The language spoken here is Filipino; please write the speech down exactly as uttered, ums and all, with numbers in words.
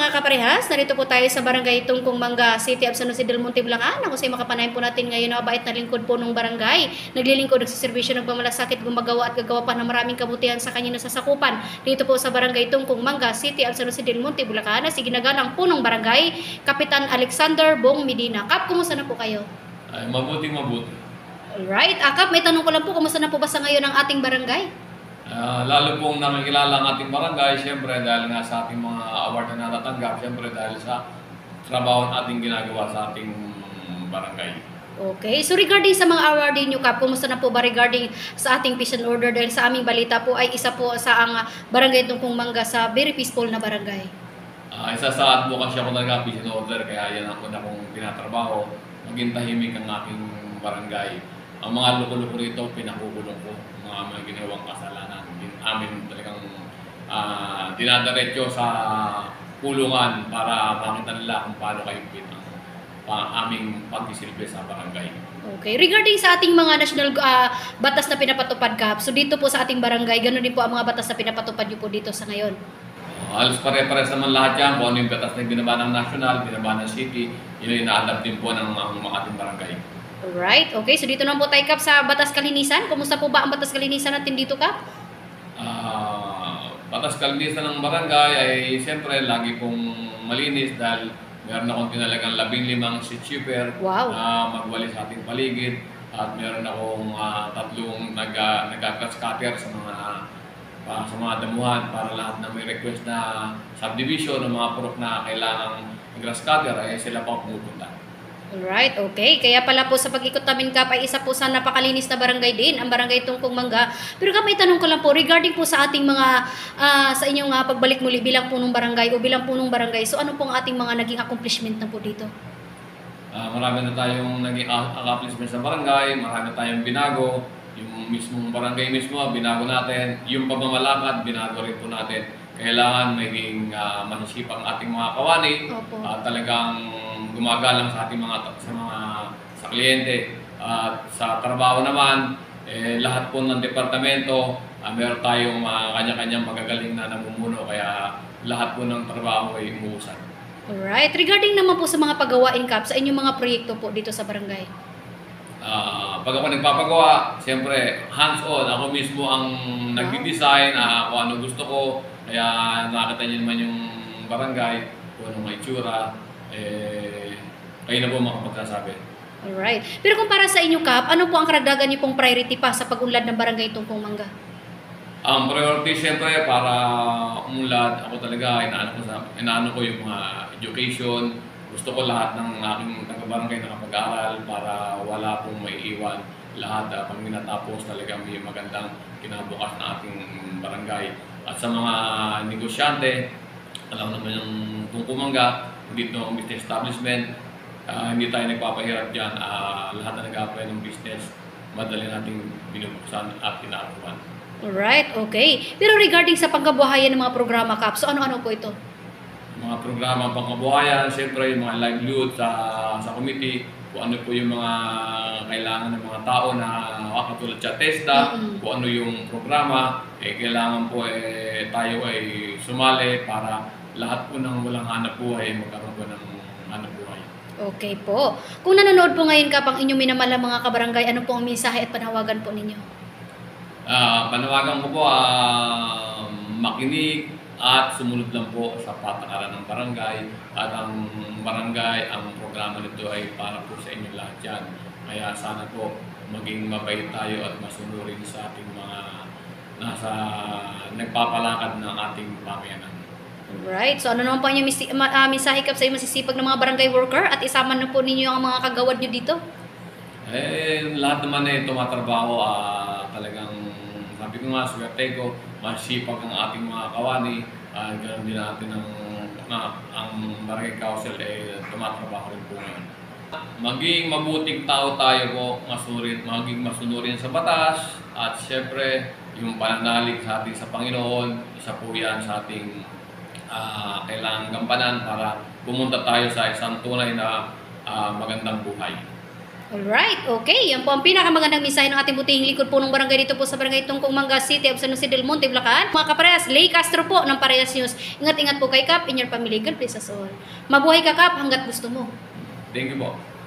mga kaparehas, narito po tayo sa Barangay Tungkong Mangga, City of San Jose del Monte, Bulacan. Ako sa'yo makapanayin po natin ngayon na mabait na lingkod po ng barangay. Naglilingkod, nagsiservisyo, nagmamalasakit, gumagawa at gagawa pa ng maraming kabutihan sa kanyang nasasakupan. Dito po sa Barangay Tungkong Mangga, City of San Jose del Monte, Bulacan, na si ginagalang punong barangay, Kapitan Alexander Bong Medina. Kap, kumusta na po kayo? Ay, mabuting mabuti. Alright, ah, Kap, may tanong ko lang po, kumusta na po ba sa ngayon ang ating barangay? Uh, lalo pong nakikilala ang ating barangay, siyempre dahil nga sa ating mga award na natatanggap, siyempre dahil sa trabaho na ating ginagawa sa ating barangay. Okay, so regarding sa mga awardee nyo, Kap, kumusta na po ba regarding sa ating peace and order? Dahil sa aming balita po ay isa po sa ang Barangay Tungkong Mangga sa very peaceful na barangay. Uh, isa sa advocacy ako talaga, peace and order, kaya yan ang una kong tinatrabaho, maging tahimik ang aking barangay. Ang mga luko-luko rito, pinakukulong ko, mga mga ginawang kasalanan. Amin talagang uh, dinadaretso sa kulungan para makita nila kung paano kayo pinang pa aming pagsisilbi sa barangay. Okay. Regarding sa ating mga national uh, batas na pinapatupad, Kap, so dito po sa ating barangay, ganoon din po ang mga batas na pinapatupad nyo po dito sa ngayon? Uh, halos pare-pares naman lahat yan. Kung ano yung batas na binaba ng national, binaba ng city, yun yung ina-adapt din po ng mga ating barangay. Alright. Okay. So dito naman po tayo, Kap, sa Batas Kalinisan. Kumusta po ba ang Batas Kalinisan natin dito, Kap? Uh, batas kalinisan ng barangay ay siyempre lagi pong malinis dahil meron akong tinalagang labing limang street sweeper wow. na magwalis sa ating paligid at meron akong uh, tatlong nag, nag-grass cutter sa mga uh, sa mga damuhan para lahat na may request na subdivision ng mga purok na kailangang grass cutter ay sila pa pumupunta. Alright, okay. Kaya pala po sa pag-ikot namin, Kap, ay isa po sa napakalinis na barangay din, ang Barangay Tungkong Mangga. Pero Kap, may tanong ko lang po, regarding po sa ating mga, uh, sa inyong uh, pagbalik muli bilang punong barangay o bilang punong barangay, so ano pong ating mga naging accomplishment na po dito? Uh, marami na tayong naging accomplishment sa barangay, marami na tayong binago, yung mismong barangay mismo, binago natin, yung pamamalakad, binago rin po natin. Kailangan maging uh, masisipang ating mga kawani, uh, talagang gumagalang sa ating mga sa mga sa kliyente at uh, sa trabaho naman eh, lahat po ng departamento uh, meron tayong mga uh, kanya-kanyang magagaling na namumuno kaya lahat po ng trabaho ay umuusad. Alright, regarding naman po sa mga paggawain, Kap, sa inyong mga proyekto po dito sa barangay. Uh, pag ako nagpapagawa, siyempre hands-on, ako mismo ang nagdi-design uh, kung ano gusto ko, kaya nakakita niyo naman yung barangay, kung anong itsura, eh, kayo na po makapagsasabi. Alright. Pero kung para sa inyo, Kap, ano po ang karagdagan niyo pong priority pa sa pag-unlad ng Barangay Tungkong Mangga? Ang priority siyempre para umunlad, ako talaga, inaano ko, sa, inaano ko yung mga education. Gusto ko lahat ng aking taga-barangay nakapag-aral para wala pong maiiwan. Lahat uh, pag minatapos talaga may magandang kinabukas na ating barangay. At sa mga negosyante, alam naman yung Tungkong Mangga, dito ang business establishment, uh, hindi tayo nagpapahirap dyan. Uh, lahat na nag-apply ng business, madali nating binubuksan at inaapuan. Alright, okay. Pero regarding sa pangkabuhayan ng mga programa, Kap, so ano-ano po ito? Mga programa pangkabuhayan, siyempre yung mga livelihood sa, sa committee, kung ano po yung mga kailangan ng mga tao na katulad sa TESDA, mm-hmm. kung ano yung programa, eh, kailangan po eh, tayo ay sumali para lahat po ng walang hanap buhay, magkaroon po ng hanap buhay. Okay po. Kung nanonood po ngayon, Kap, ang inyong minamahal mga kabarangay, ano po ang mensahe at panawagan po ninyo? Uh, panawagan ko po, uh, makinig at sumunod lang po sa patakaran ng barangay. At ang barangay, ang programa nito ay para po sa inyo lahat yan. Kaya sana po maging mabait tayo at masunurin sa ating mga nasa nagpapalakad ng ating pamayanan. Alright. So ano naman po ang inyong uh, mensahe, Kap, sa masisipag ng mga barangay worker at isama na po ninyo ang mga kagawad nyo dito? Eh, lahat naman eh tumatrabaho, uh, talagang sabi ko nga, swerte ko, masipag ang ating mga kawani, uh, ganoon din natin ang, na, ang barangay council eh tumatrabaho rin po ngayon. Maging mabuting tao tayo po, masunurin, maging masunurin sa batas at siyempre yung pananalig sa ating sa Panginoon, isa po yan sa ating Uh, kailangang gampanan para pumunta tayo sa isang tunay na uh, magandang buhay. Alright, okay. Yan po ang pinakamagandang mensahe ng ating butihing lingkod po ng barangay dito po sa barangay Tungkong Manga City of San Jose del Monte, Bulacan. Mga kaparehas, Lay Castro po ng Parehas News. Ingat-ingat po kay Kap, in your family, God bless us all. Mabuhay ka, Kap, hanggat gusto mo. Thank you po.